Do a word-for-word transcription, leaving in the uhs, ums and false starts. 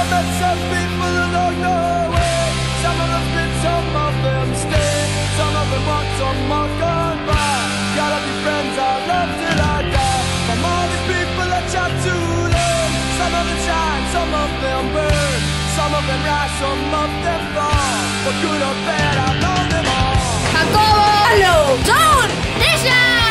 met some people along the way. Some of them spit, some of them stay. Some of them want some more gone by. Gotta be friends, I love till I die. From all these people I chat to learn. Some of them shine, some of them burn. Some of them rise, some of them fall. For good or bad, I know them all. Jacobo, John, Nisha.